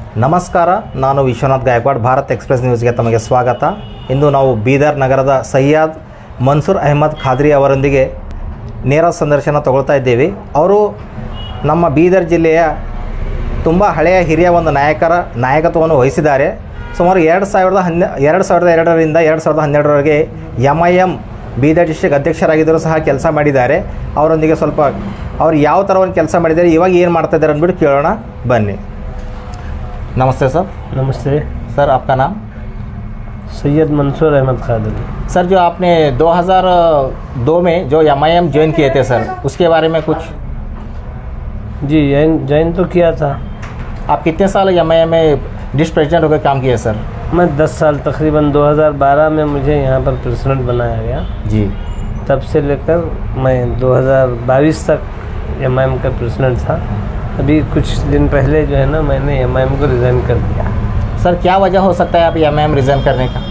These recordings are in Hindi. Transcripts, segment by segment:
ನಮಸ್ಕಾರ, ನಾನು ವಿಶ್ವನಾಥ್ ಗಾಯಕ್ವಾಡ್. ಭಾರತ್ ಎಕ್ಸ್ಪ್ರೆಸ್ ನ್ಯೂಸ್ಗೆ ತಮಗೆ ಸ್ವಾಗತ. ಇಂದು ನಾವು ಬೀದರ್ ನಗರದ ಸಯ್ಯದ್ ಮನ್ಸೂರ್ ಅಹಮದ್ ಖಾದ್ರಿ ಅವರೊಂದಿಗೆ ನೇರ ಸಂದರ್ಶನ ತಗೊಳ್ತಾ ಇದ್ದೀವಿ. ಅವರು ನಮ್ಮ ಬೀದರ್ ಜಿಲ್ಲೆಯ ತುಂಬ ಹಳೆಯ ಹಿರಿಯ ಒಂದು ನಾಯಕತ್ವವನ್ನು ವಹಿಸಿದ್ದಾರೆ. ಸುಮಾರು 2002ರಿಂದ 2012ರವರೆಗೆ MIM ಬೀದರ್ ಡಿಸ್ಟ್ರಿಕ್ಟ್ ಅಧ್ಯಕ್ಷರಾಗಿದ್ದರೂ ಸಹ ಕೆಲಸ ಮಾಡಿದ್ದಾರೆ. ಅವರೊಂದಿಗೆ ಸ್ವಲ್ಪ ಅವ್ರು ಯಾವ ಥರ ಒಂದು ಕೆಲಸ ಮಾಡಿದ್ದಾರೆ, ಇವಾಗ ಏನು ಮಾಡ್ತಾ ಇದ್ದಾರೆ ಅಂದ್ಬಿಟ್ಟು ಕೇಳೋಣ ಬನ್ನಿ. नमस्ते सर. नमस्ते सर, आपका नाम? सैयद मंसूर अहमद खादरी. सर, जो आपने 2002 में जो MIM ज्वाइन किए थे सर, उसके बारे में कुछ? जी, ज्वाइन तो किया था. आप कितने साल MIM में डिस्ट्रिक्ट प्रेसिडेंट होकर काम किए सर? मैं 10 साल, तकरीबन 2012 में मुझे यहाँ पर प्रेसिडेंट बनाया गया. जी. तब से लेकर मैं 2022 तक MIM का प्रेसिडेंट था. अभी कुछ दिन पहले जो है ना, मैंने MIM को रिज़ाइन कर दिया. सर, क्या वजह हो सकता है आप MIM रिज़ाइन करने का?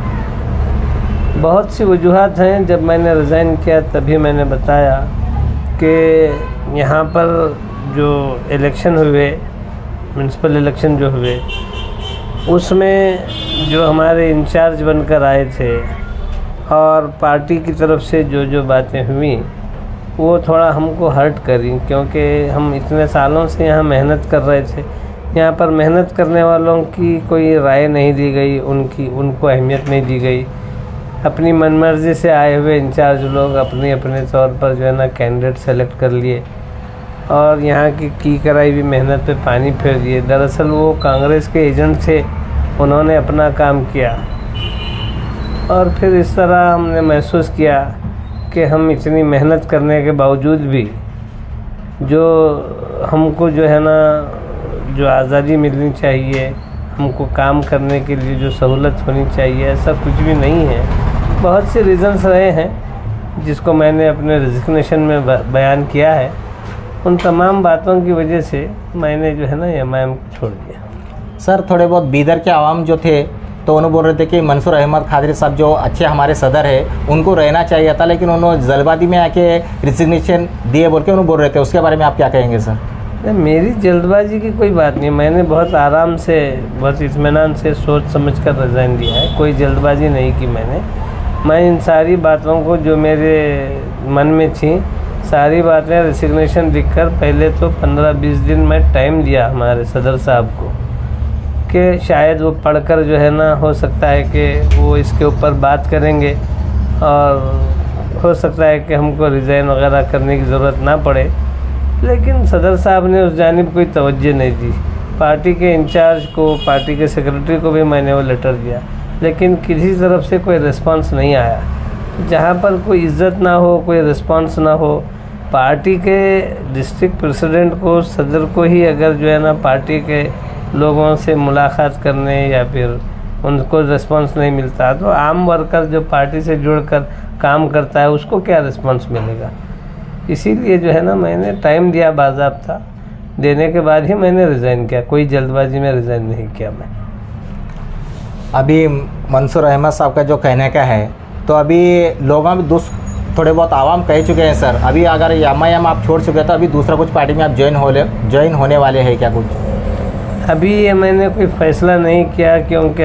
बहुत सी वजूहात हैं. जब मैंने रिज़ाइन किया तभी मैंने बताया कि यहाँ पर जो इलेक्शन हुए, म्यूनसिपल इलेक्शन जो हुए, उसमें जो हमारे इंचार्ज बनकर आए थे और पार्टी की तरफ से जो बातें हुई वो थोड़ा हमको हर्ट करी, क्योंकि हम इतने सालों से यहाँ मेहनत कर रहे थे. यहाँ पर मेहनत करने वालों की कोई राय नहीं दी गई, उनको अहमियत नहीं दी गई. अपनी मनमर्जी से आए हुए इंचार्ज लोग अपने तौर पर जो है ना कैंडिडेट सेलेक्ट कर लिए और यहाँ की कराई भी मेहनत पे पानी फेर दिए. दरअसल वो कांग्रेस के एजेंट थे, उन्होंने अपना काम किया और फिर इस तरह हमने महसूस किया कि हम इतनी मेहनत करने के बावजूद भी जो हमको जो है ना जो आज़ादी मिलनी चाहिए, हमको काम करने के लिए जो सहूलत होनी चाहिए, ऐसा कुछ भी नहीं है. बहुत से रीज़न्स रहे हैं जिसको मैंने अपने रिजिग्नेशन में बयान किया है. उन तमाम बातों की वजह से मैंने जो है ना MIM को छोड़ दिया. सर, थोड़े बहुत बीदर के आवाम जो थे तो उन्होंने बोल रहे थे कि मंसूर अहमद खादरी साहब जो अच्छे हमारे सदर है, उनको रहना चाहिए था, लेकिन उन्होंने जल्दबाजी में आके रिजिग्नेशन दिए बोल के उन्होंने बोल रहे थे. उसके बारे में आप क्या कहेंगे सर? मेरी जल्दबाजी की कोई बात नहीं. मैंने बहुत आराम से, बहुत इत्मीनान से सोच समझ कर रिज़ाइन दिया है. कोई जल्दबाजी नहीं की मैं इन सारी बातों को जो मेरे मन में थी, सारी बातें रिजिग्नेशन लिखकर पहले तो 15-20 दिन मैं टाइम दिया हमारे सदर साहब को कि शायद वो पढ़कर जो है ना, हो सकता है कि वो इसके ऊपर बात करेंगे और हो सकता है कि हमको रिज़ाइन वगैरह करने की ज़रूरत ना पड़े. लेकिन सदर साहब ने उस जानिब कोई तवज्जो नहीं दी. पार्टी के इंचार्ज को, पार्टी के सेक्रेटरी को भी मैंने वो लेटर दिया, लेकिन किसी तरफ से कोई रिस्पांस नहीं आया. जहाँ पर कोई इज़्ज़त ना हो, कोई रिस्पांस ना हो, पार्टी के डिस्ट्रिक्ट प्रेसिडेंट को, सदर को ही अगर जो है ना पार्टी के लोगों से मुलाकात करने या फिर उनको रिस्पांस नहीं मिलता, तो आम वर्कर जो पार्टी से जुड़कर काम करता है उसको क्या रिस्पांस मिलेगा. इसीलिए जो है ना मैंने टाइम दिया, बाज़ाब्ता देने के बाद ही मैंने रिज़ाइन किया. कोई जल्दबाजी में रिज़ाइन नहीं किया मैं. अभी मंसूर अहमद साहब का जो कहने का है, तो अभी लोगों में थोड़े बहुत आवाम कह चुके हैं सर, अभी अगर MIM आप छोड़ चुके तो अभी दूसरा कुछ पार्टी में आप ज्वाइन होने वाले हैं क्या कुछ? अभी ये मैंने कोई फ़ैसला नहीं किया, क्योंकि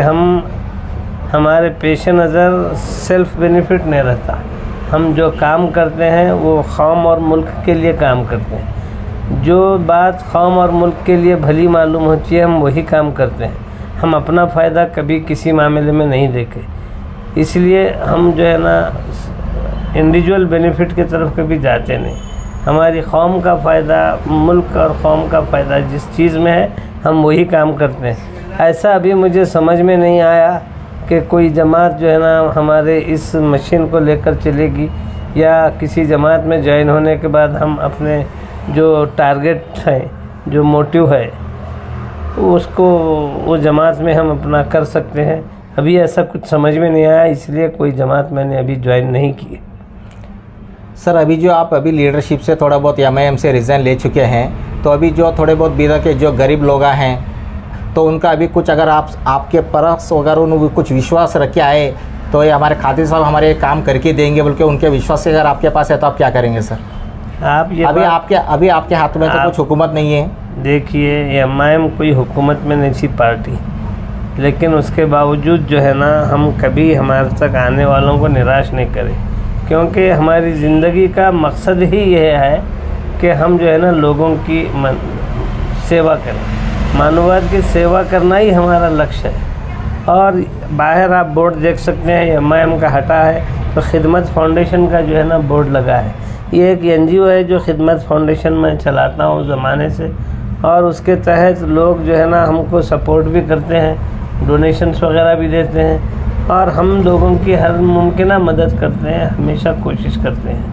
हमारे पेश नज़र सेल्फ़ बेनिफिट नहीं रहता. हम जो काम करते हैं वो कौम और मुल्क के लिए काम करते हैं. जो बात कौम और मुल्क के लिए भली मालूम होती है, हम वही काम करते हैं. हम अपना फ़ायदा कभी किसी मामले में नहीं देखे. इसलिए हम जो है ना इंडिविजुअल बेनिफिट की तरफ कभी जाते नहीं. हमारी कौम का फ़ायदा, मुल्क और कौम का फ़ायदा जिस चीज़ में है, हम वही काम करते हैं. ऐसा अभी मुझे समझ में नहीं आया कि कोई जमात जो है ना हमारे इस मशीन को लेकर चलेगी, या किसी जमात में ज्वाइन होने के बाद हम अपने जो टारगेट है, जो मोटिव है, उसको वो जमात में हम अपना कर सकते हैं. अभी ऐसा कुछ समझ में नहीं आया, इसलिए कोई जमात मैंने अभी ज्वाइन नहीं की. सर, अभी जो आप लीडरशिप से थोड़ा बहुत MIM से रिज़ाइन ले चुके हैं, तो अभी जो थोड़े बहुत बीदर के जो गरीब लोग हैं, तो उनका अभी कुछ अगर आपके परस अगर उन्हें कुछ विश्वास रख के आए तो ये हमारे खातिर साहब हमारे काम करके देंगे बोल के उनके विश्वास से अगर आपके पास है तो आप क्या करेंगे सर? आप ये अभी आपके हाथ में तो कुछ हुकूमत नहीं है. देखिए एमआईएम कोई हुकूमत में नहीं थी पार्टी, लेकिन उसके बावजूद जो है ना हम कभी हमारे तक आने वालों को निराश नहीं करें, क्योंकि हमारी ज़िंदगी का मकसद ही यह है कि हम जो है ना लोगों की सेवा करें। मानववाद की सेवा करना ही हमारा लक्ष्य है। और बाहर आप बोर्ड देख सकते हैं, एमआईएम का हटा है तो खिदमत फाउंडेशन का जो है ना बोर्ड लगा है। ये एक एनजीओ है जो खिदमत फाउंडेशन में चलाता हूँ ज़माने से, और उसके तहत लोग जो है ना हमको सपोर्ट भी करते हैं, डोनेशंस वगैरह भी देते हैं, और हम लोगों की हर मुमकिन मदद करते हैं, हमेशा कोशिश करते हैं।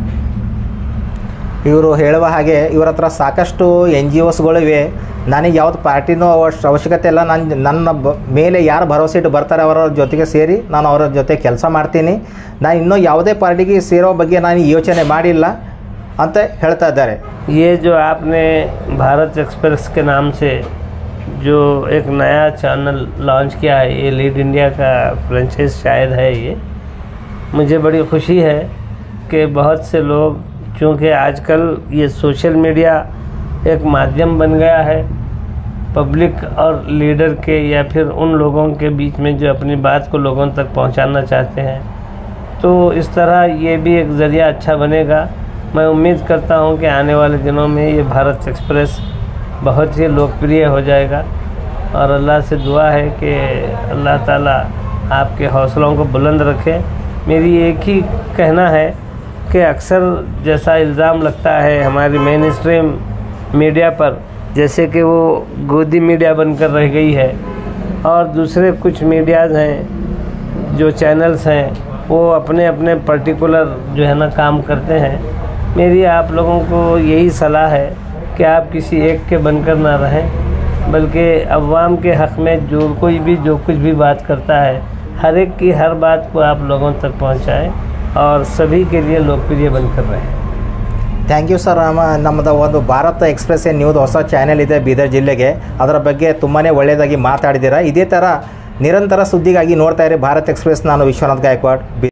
ಇವರು ಹೇಳುವ ಹಾಗೆ ಇವರ ಹತ್ರ ಸಾಕಷ್ಟು NGOsಗಳಿವೆ. ನನಗೆ ಯಾವ್ದು ಪಾರ್ಟಿನೋ ಅಷ್ಟು ಅವಶ್ಯಕತೆ ಇಲ್ಲ. ನನ್ನ ಮೇಲೆ ಯಾರು ಭರವಸೆ ಇಟ್ಟು ಬರ್ತಾರೆ ಅವರ ಜೊತೆಗೆ ಸೇರಿ ನಾನು ಅವರ ಜೊತೆ ಕೆಲಸ ಮಾಡ್ತೀನಿ. ನಾನು ಇನ್ನೂ ಯಾವುದೇ ಪಾರ್ಟಿಗೆ ಸೇರೋ ಬಗ್ಗೆ ನಾನು ಯೋಚನೆ ಮಾಡಿಲ್ಲ ಅಂತ ಹೇಳ್ತಾ ಇದ್ದಾರೆ. ये जो आपने भारत एक्सप्रेस के नाम से जो एक नया चैनल लॉन्च किया है, ये लीड इंडिया का फ्रेंचाइज शायद है। ये मुझे बड़ी खुशी है कि बहुत से लोग, चूँकि आजकल ये सोशल मीडिया एक माध्यम बन गया है पब्लिक और लीडर के या फिर उन लोगों के बीच में जो अपनी बात को लोगों तक पहुंचाना चाहते हैं, तो इस तरह ये भी एक ज़रिया अच्छा बनेगा। मैं उम्मीद करता हूं कि आने वाले दिनों में ये भारत एक्सप्रेस बहुत ही लोकप्रिय हो जाएगा, और अल्लाह से दुआ है कि अल्लाह ताला आपके हौसलों को बुलंद रखे। मेरी एक ही कहना है कि अक्सर जैसा इल्ज़ाम लगता है हमारी मेन स्ट्रीम मीडिया पर, जैसे कि वो गोदी मीडिया बनकर रह गई है, और दूसरे कुछ मीडियाज़ हैं जो चैनल्स हैं वो अपने अपने पर्टिकुलर जो है ना काम करते हैं। मेरी आप लोगों को यही सलाह है कि आप किसी एक के बनकर ना रहें, बल्कि अवाम के हक़ में जो कोई भी जो कुछ भी बात करता है, हर एक की हर बात को आप लोगों तक पहुंचाएं और सभी के लिए लोकप्रिय बनकर रहें। Thank you sir. ನಮ್ಮದು ಒಂದು ಭಾರತ್ ಎಕ್ಸ್ಪ್ರೆಸ್ ನ್ಯೂಸ್ ಹೊಸ ಚಾನೆಲ್ ಇದೆ ಬೀದರ್ ಜಿಲ್ಲೆಗೆ, ಅದರ ಬಗ್ಗೆ ತುಂಬಾ ಒಳ್ಳೆಯದಾಗಿ ಮಾತಾಡಿದ್ದೀರಾ. ಇದೇ ಥರ ನಿರಂತರ ಸುದ್ದಿಗಾಗಿ ನೋಡ್ತಾ ಇರಿ ಭಾರತ್ ಎಕ್ಸ್ಪ್ರೆಸ್. ನಾನು ವಿಶ್ವನಾಥ್ ಗಾಯಕ್ವಾಡ್.